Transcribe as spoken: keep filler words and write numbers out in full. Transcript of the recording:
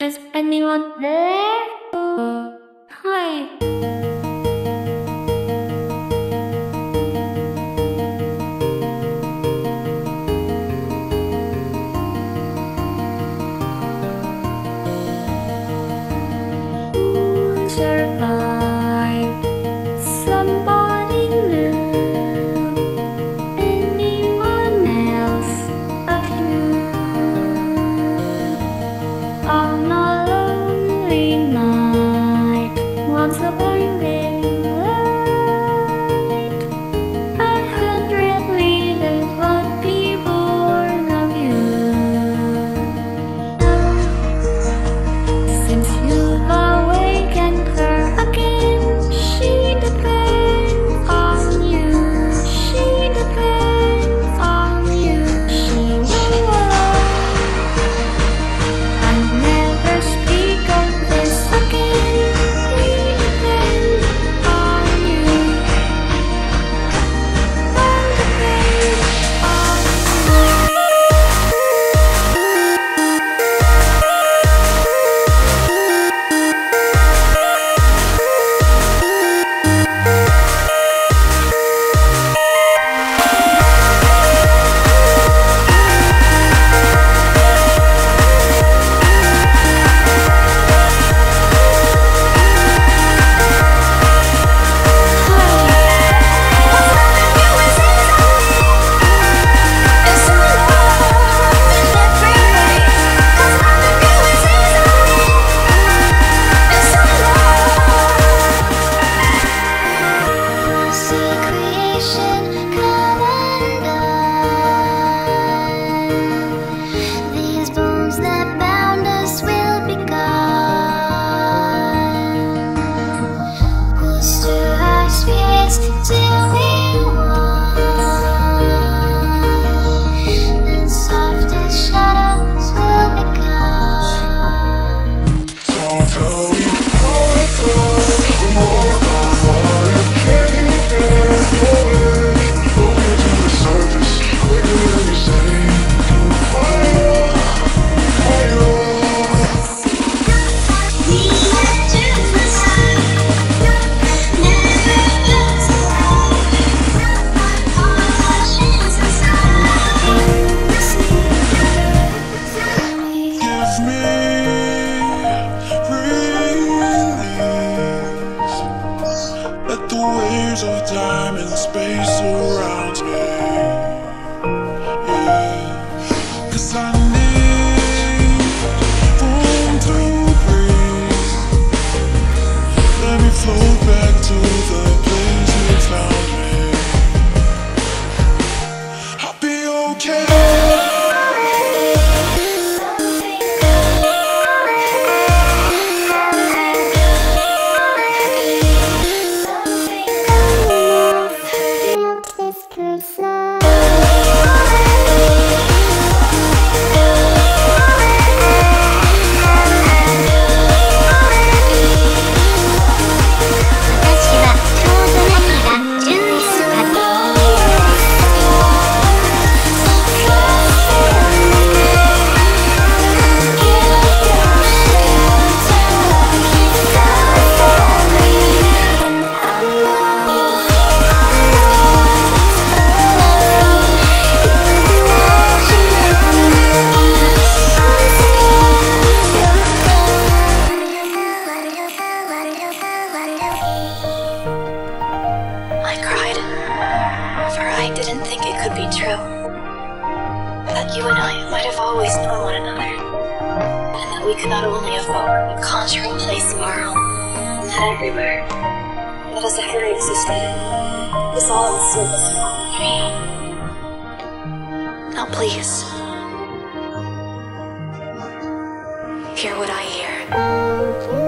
Is anyone there? Uh, hi. Survive. Somebody new. Anyone else? A few. On a lonely night, once a blinding light, a hundred leaders would be born of you. Since you've awakened her again, she depends on you. She depends on you. She will and never speak of this again. We depend on you. All depend on you. These bones that bound us will be gone. We'll stir our spirits till we're one. Then softest shadows will become. Don't tell me how I feel. The more I can't get away. Floating to the surface, quicker than you say. Higher, higher. We have to decide, never felt alive. All our chains inside. Give me release. Let the waves of time and space surround me. Yeah. 'Cause I need room to breathe. Let me float back to the place you found me. I'll be okay. I cried, for I didn't think it could be true. That you and I might have always known one another, and that we could not only evoke but conjure a place of our own, that everywhere, that has ever existed, was all in service of me. Now please, hear what I hear.